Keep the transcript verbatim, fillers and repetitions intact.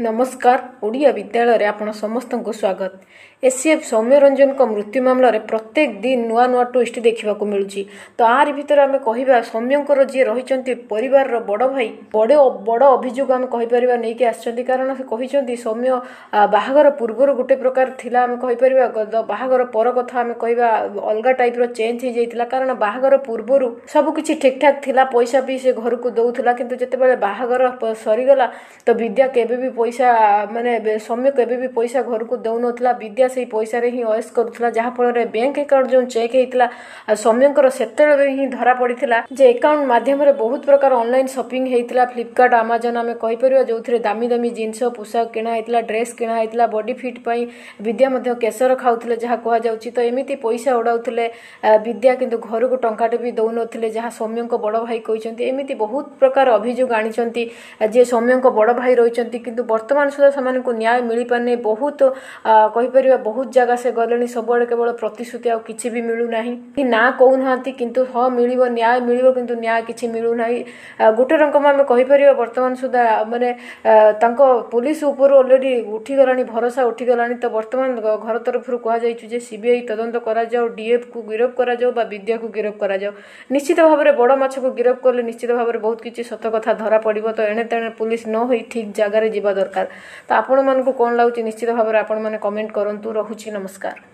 नमस्कार ओडिया विद्यालय आपण समस्त को स्वागत। एसीएफ सौम्य रंजन को मृत्यु मामलें प्रत्येक दिन नुआ नुआ ट्विस्ट देखा मिलूँ। तो आर भर आम कह सौम्यर जी रही परिवार बड़ भाई बड़े बड़ अभियोग आम कहीपर नहीं कि आसछन्ति कारण से कहते सौम्य बाहागर पूर्वर गोटे प्रकार थिला आम कहीपर बाहागर पर कथा आम कह अलग टाइप रो चेंज हो जाता कारण बाहागर पूर्वर सबकि ठीक ठाक थिला पैसा भी से घर को दौला किंतु जितेबाला बाहागर सरीगला तो विद्या केबे भी पैसा माने सौम्य केबे भी पैसा घर को दौ नथिला विद्या से पैसा रे ही अयस करुथला जहाँ फल बैंक अकाउंट जो चेक होता सौम्यर सेतबे ही धरा पड़ता जे अकाउंट माध्यम बहुत प्रकार ऑनलाइन शॉपिंग होता फ्लिपकार्ट अमेजन आम कहीपर जो दामी दामी जिनस पोशाक किणा होता ड्रेस किणा होता बॉडी फिट पाई विद्या मध्य केसर खाऊले जहाँ कहुच्छी तो एमती पैसा उड़ाऊले विद्या किंतु घर को टंकाटे भी दौ नथिले जहाँ सौम्य बड़ भाई कहते एमती बहुत प्रकार अभियोग आनी जे सौम्य बड़ भाई रही किंतु वर्तमान सुधा से न्याय मिल पारनी बहुत कहीपर बहुत जगह से गले सबुआड़े केवल प्रतिश्रुति आ कि भी मिलूना कि ना कहूना किंतु हाँ मिल न्याय मिल किंतु न्याय किसी मिलूना गोटे रकम आम कहीपर वर्तमान सुधा माने पुलिस उपर ऑलरेडी उठीगला भरोसा उठीगला तो वर्तमान घर तरफ कहुई सीबीआई तदंत करा डीएफ को गिरफ करा विद्या को गिरफ करा निश्चित भाव में बड़ माछ को गिरफ कले निश्चित भाव में बहुत किसी सत कथा धरा पड़ो तो एणे तेणे पुलिस न हो ठीक जगार जीवा दरकार। तो आपण मानक कौन लगुच निश्चित भाव में आपण मैंने कमेंट करूँ। रहुछि नमस्कार।